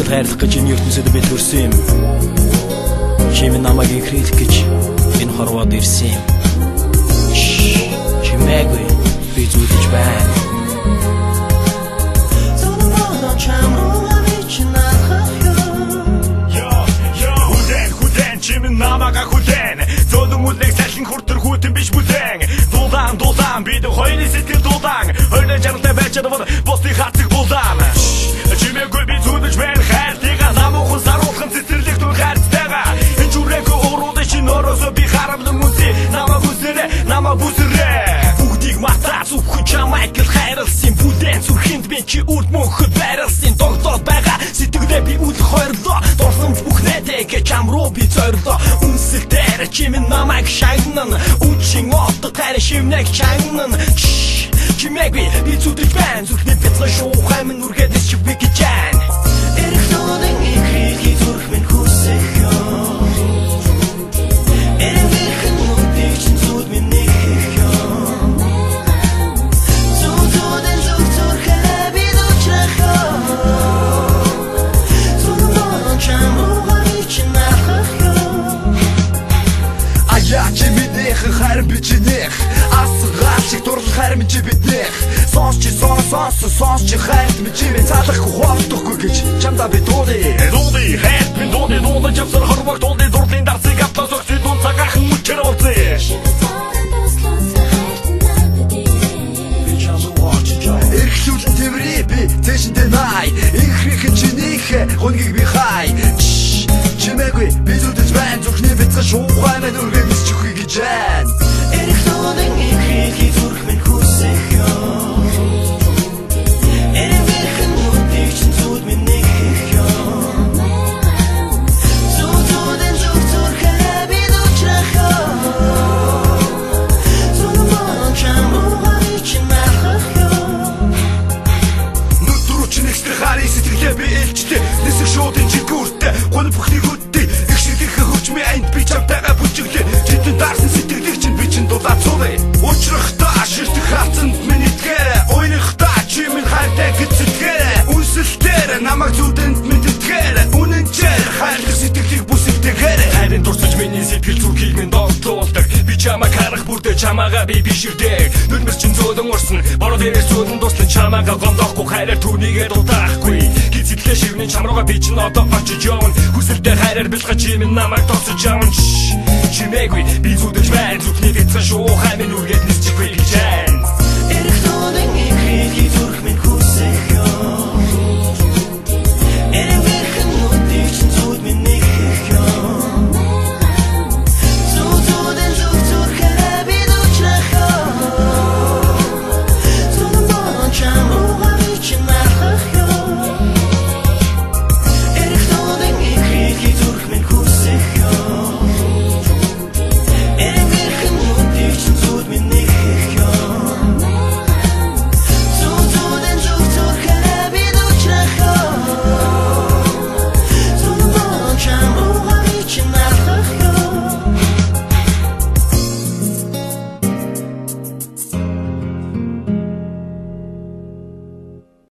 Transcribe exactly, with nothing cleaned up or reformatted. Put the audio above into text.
Ингээд хайрлах гэж энэ ертөнцид би төрсөн юм. Чи минь намайг инхрийлэх гэж энэ хорвоод ирсэн юм. Chimeegui би зүудэж байна. Намага хүлэн зөөлөн үлэг салхин хүртэр хүйтэн биш бүлэн дулаан дулаан бид хоёрын сэтгэл дулаан хоёрын жаргалтай байчаад бол босны хацыг булаан Chimeegui би зүудэж байна хайртайгаа намуухан саруулхан цэцэрлэх түн хайрцтайгаа энэ зүрэг уурууд чинь оросо би харамлан үнсээ намаа бүсэрэ намаа бүсэрэ бүгдийг матац үхүү чамайг л хайрлсан бүдэн зүрхэнд би чи үрд мөнхөд байрлсан тогтоод байгаа сэтгэлдээ би үл хойрлоо дорсон бүхнээтэйгээ чам руу би зорлоо үнсэлтээр чи минь намайг шагнан үчин отто тэр шивнэг чагнан Chimeegui би зүдэж байна зүрхний бяцлаа шуу хаймын үргэдэс чи би гэж байна эрэх нуудын ихрий зүрх минь хүсэх ёо эрэх вэрхэн нүдийг чин зүуд минь нэхэх ёо зүудэн зүрх зүрхээ би дучрах ёо зүудэн чамуугай чин ахах ёо ая чи мэдэх хайр би чинэх асгаачиг дурлах хайр минь чи биднэх сонс чи сонс сонс сонс чи хайр минь чи минь цаалахгүй хоолдохгүй гэж чамдаа би дууди дууди хайр минь дууди дууди чамсар хорвог дууди дурлын дарцыг атлаас өгч дун цагаахан мөчөр болцээ эрхлүүлэн тэврээ би цэшинтэй най инхрийн чинийхэ хонгийг би хай Chimeegui би зүдэж байна зүрхний бяцхан шуухай мэн үргэнэс чихүй гэж байна эрэх нуудын ихрий зүрх минь хүсэх ёо эрэх вэрхэн нүдийг чин зүуд минь нэхэх ёо зүудэн зүрх зүрхээ би дучрах ёо зүудэн чамуугай чин ахах ёо нүд рүү чин экстер хари сэтгэлээ би элчтэй нэсэг шуудын чигүүртэй гол бүхний хөдтэй их ширэхэ хүч ми айнд би чамтайгаа бүжиглээ жидэн дарсан сэтгэлийг чин би чин дулаацуулаа учрахтаа шилтэх хацанд миний итгээрэ уйрахтаа чи минь хайртай гэцэтгээрэ үнсэлтээр намайг зүудэнд минь итгээрэ үнэнчээр хайрлах сэтгэлийг бүсэлтээгээрэ хайрын дурсаж миний сэтгэл зүрхийг минь донтуулдаг би чамайг харах бүрдээ чамаага би биширдэг нүдмэр чин зөөлөн урсан бороо дээрээс зөөлөн дуслан чамаага гомдохгүй хайраар түүнийгээ дулаахгүй гизэдлээ шивний чамрууга би чин одоо очиж явна хүсэлтэй хайраар бэлгэж чи минь намайг тосож явна Chimeegui би зүдэж байна зүрхний бяцхан шуу хаймын үргэд нэс чихгүй гэж